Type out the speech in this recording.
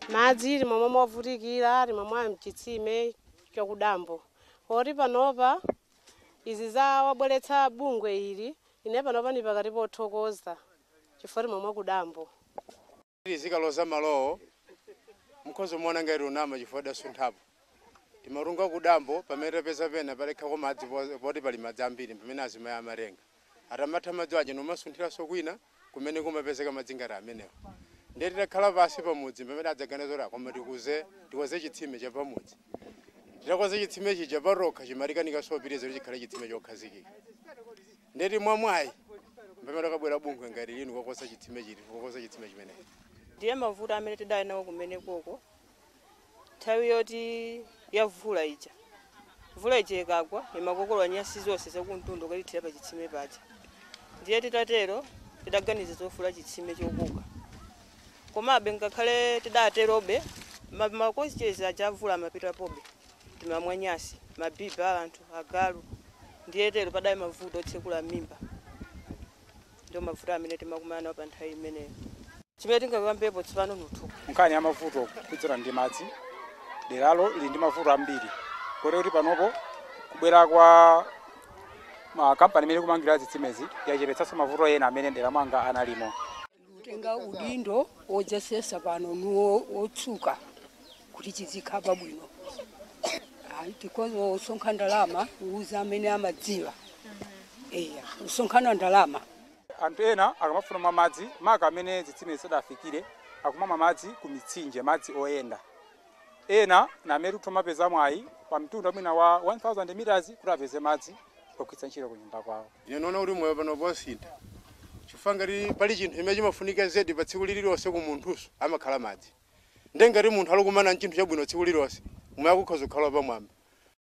madzi limwe movutikira limwe mwa mchitsime chakudambo ori panopa izi za wabweretsa bungwe ili ine panopa ni pakati pothokoza chifukwa limwe mwa kudambo zikaloza malowo mukhozo muona ngati unama chifukwa dasunthapo timarunga kudambo pamene pesa pena palekha madzi poti pali madzi ambiri pamene azima ya marenga atamatha madzi aja nomasunthiraso kwina kumene kumapezeka madzi ngati amenewo ndeti takhala pasi pamudzi pamene adzaganizora koma tikoze chitsime cha pamudzi titakoze chitsime chija parokha chimarikanika sopitiriza chikhale chitsime chokhazikika ndeti mwamwayi pamene akabwera bungwe ngati linu kukoza chitsime chimene ndiye mavuto amene tidali nawo kumene koko nthawi yoti yavula ija vula ija ikagwa imakokolola nyasi zonse zakumtundu kalithira pa chitsime paja ndiye titatero tidaganiza zofula chitsime chokuka komabe ngakhale tidaterobe makonstituency aja avula amapita pobe timamwa nyasi mabiba anthu agalu ndiye tero padali mavuto otsekula mimba ndio mavuto amene timakumana nawo pa nthawi imeneyo chimene tingakambepo tsopano nuthuka nkhani ya mavuto kudzera ndi madzi deralo ili ndi mavuto ambiri kuti panopo kubwera kwa makampani amene kumangira zitsimezi yachepetsanso mavuto ena amene ndera mwanga analimo tenga udindo ojasesa pano nuwo otsuka kuti chizikhala bwino tikozo usonkha ndalama uza amene amadziwa usonkhana ndalama anthu ena akamafuna madzi maka amene zitsime zidafikire akumama madzi ku mitsinje madzi oyenda ena na amene tumapeza mwayi pa mtunda amene wa 1000 meters kuti apeze madzi okutsa ntchito ku nyumba kwawo ine noona kuti moyo pano posintha chifukwa ngati pali chinthu chimene chimafunika zedi pa tsiku lililonse ku munthuso amakhala madzi ndengati munthu ali kumana ntchinthu chabwino tsiku lililonse moyo akukhoza kukhala pamwamba